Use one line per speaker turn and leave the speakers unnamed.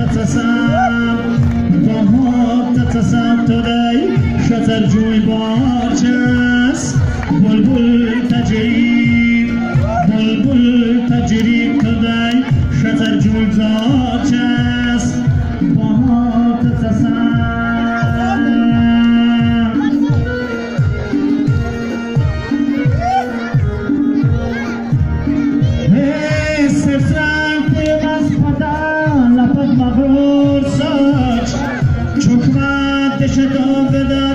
تتسم بهار تتسم تدای شتر جوی باچس بلبل تجری تدای شتر جوی باچس بهار تتسم مغرور ساچ چکمت دشت آبده